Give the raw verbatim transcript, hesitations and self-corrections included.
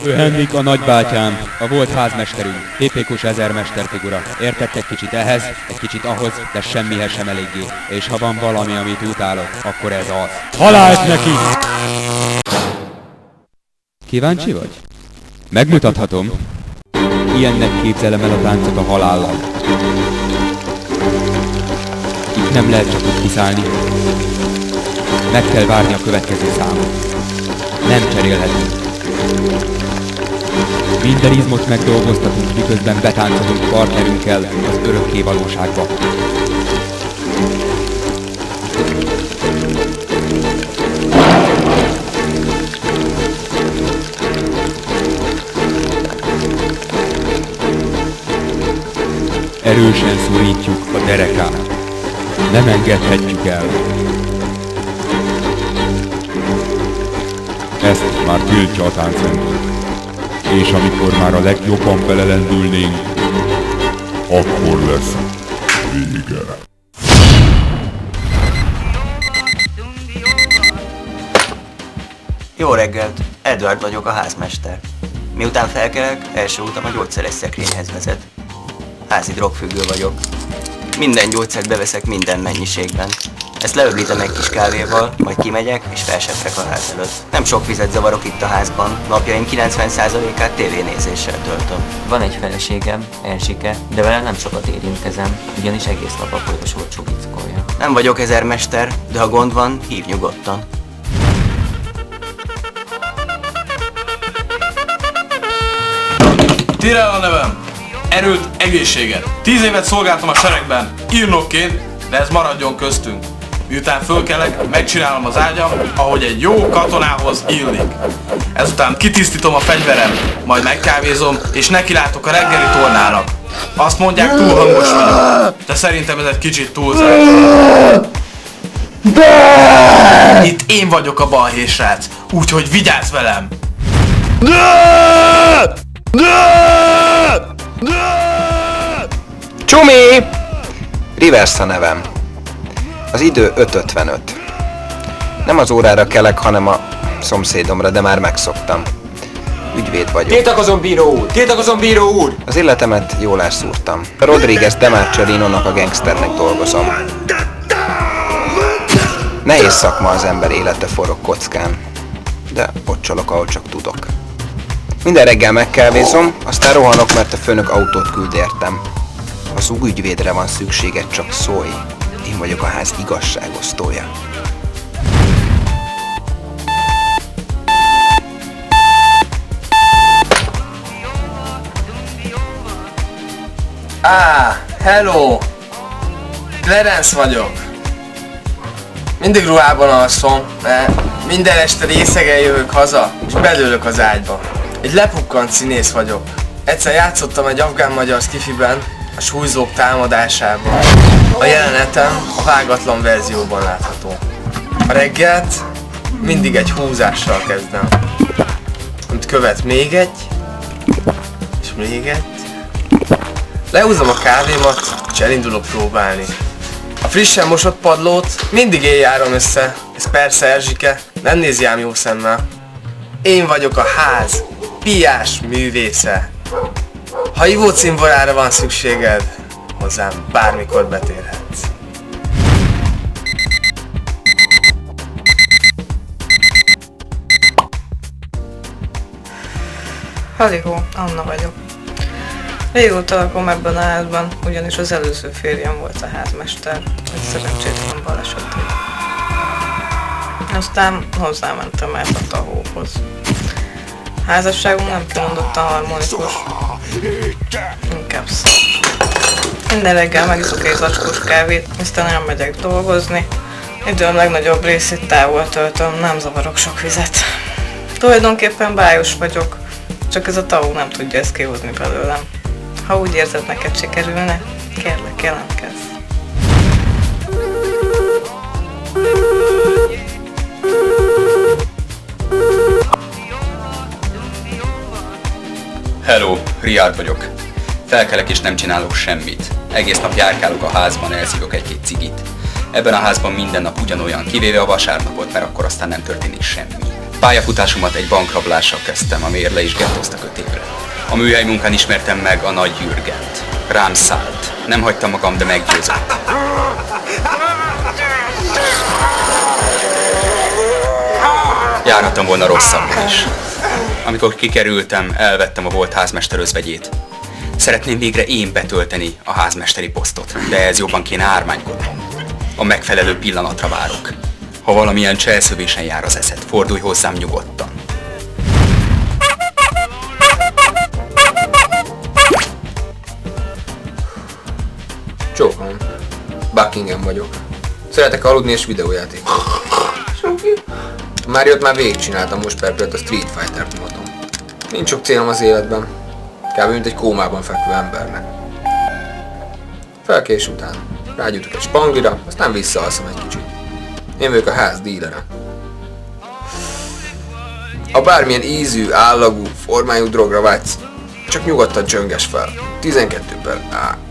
Ő Henrik a nagybátyám, a volt házmesterünk, tipikus ezermesterfigura. Értett egy kicsit ehhez, egy kicsit ahhoz, de semmihez sem eléggé. És ha van valami, amit utálok, akkor ez az. Halált neki! Kíváncsi vagy? Megmutathatom. Ilyennek képzelem el a táncot a halállal. Itt nem lehet csak úgy kiszállni. Meg kell várni a következő számot. Nem cserélhetünk. Minden izmot megdolgoztatunk, miközben betáncolunk partnerünkkel az örökké valóságba. Erősen szorítjuk a derekát. Nem engedhetjük el. Ezt már tiltja a táncrendszer. És amikor már a legjobban belelendülnénk, akkor lesz vége. Jó reggelt! Edward vagyok, a házmester. Miután felkelek, első utam a gyógyszeres szekrényhez vezet. Házi drogfüggő vagyok. Minden gyógyszert beveszek minden mennyiségben. Ezt leöblítem egy kis kávéval, majd kimegyek és felseprek a ház előtt. Nem sok vizet zavarok itt a házban, napjaim kilencven százalékát tévénézéssel töltöm. Van egy feleségem, Erzsike, de vele nem sokat érintkezem, ugyanis egész nap a folyosót csubickolja. Nem vagyok ezermester, de ha gond van, hívj nyugodtan. Tyrell a nevem! Erőt, egészséget! Tíz évet szolgáltam a seregben, írnokként, de ez maradjon köztünk. Miután fölkelek, megcsinálom az ágyam, ahogy egy jó katonához illik. Ezután kitisztítom a fegyverem, majd megkávézom, és nekilátok a reggeli tornának. Azt mondják, túl hangos vagyok, de szerintem ez egy kicsit túlzás. Itt én vagyok a balhé srác, úgyhogy vigyázz velem! Csumi! Rivers a nevem. Az idő öt ötvenöt. Nem az órára kelek, hanem a szomszédomra, de már megszoktam. Ügyvéd vagyok. Tiltakozom, bíró úr! Tiltakozom, bíró úr! Az életemet jól elszúrtam. Rodriguez de Marcellinónak a gangsternek dolgozom. Nehéz szakma, az ember élete forog kockán. De ott csalok, ahol csak tudok. Minden reggel megkávézom, aztán rohanok, mert a főnök autót küld értem. Ha zugügyvédre van szükséged, csak szólj. Én vagyok a ház igazságosztója. Ah, hello! Clarence vagyok. Mindig ruhában alszom, mert minden este részegen jövök haza, és bedőlök az ágyba. Egy lepukkant színész vagyok. Egyszer játszottam egy afgán-magyar skifiben, a súlyzók támadásában. A jelenetem a vágatlan verzióban látható. A reggelt mindig egy húzással kezdem. Amit követ még egy, és még egy. Lehúzom a kávémat, és elindulok próbálni. A frissen mosott padlót mindig én járom össze, ez persze Erzsike, nem nézi ám jó szemmel. Én vagyok a ház piás művésze. Ha ivócimborára van szükséged, hozzám bármikor betérhetsz. Halihó, Anna vagyok. Régóta lakom ebben a házban, ugyanis az előző férjem volt a házmester, egy szerencsétlen balesetű. Aztán hozzámentem el a tahóhoz. A házasságunk nem kimondottan harmonikus, inkább szar. Minden reggel megiszok egy zacskós kávét, aztán elmegyek dolgozni. Időm legnagyobb részét távol töltöm, nem zavarok sok vizet. Tulajdonképpen bájos vagyok, csak ez a tahó nem tudja ezt kihozni belőlem. Ha úgy érzed, neked sikerülne, kérlek, jelentkezz. Hello, Riard vagyok. Felkelek és nem csinálok semmit. Egész nap járkálok a házban, elszívok egy-két cigit. Ebben a házban minden nap ugyanolyan, kivéve a vasárnapot, mert akkor aztán nem történik semmi. Pályafutásomat egy bankrablással kezdtem, amiért le is gettoztak öt évre. A műhely munkán ismertem meg a Nagy Jürgent. Rám szállt. Nem hagytam magam, de meggyőzött. Járhattam volna rosszabbul is. Amikor kikerültem, elvettem a volt házmester özvegyét. Szeretném végre én betölteni a házmesteri posztot, de ez jobban kéne ármánykodnom. A megfelelő pillanatra várok. Ha valamilyen cselszövésen jár az eszed, fordulj hozzám nyugodtan. Csókolom. Buckingham vagyok. Szeretek aludni és videójátékot. Máriót már végigcsináltam, most perpélt a Street Fighter-t mutatom. Nincs sok célom az életben. Kb. Mint egy kómában fekvő embernek. Felkés után. Rágyújtok egy spanglira, aztán visszaalszom egy kicsit. Én vagyok a ház dílere. Ha bármilyen ízű, állagú, formájú drogra vágysz, csak nyugodtan csönges fel. tizenkettő per A.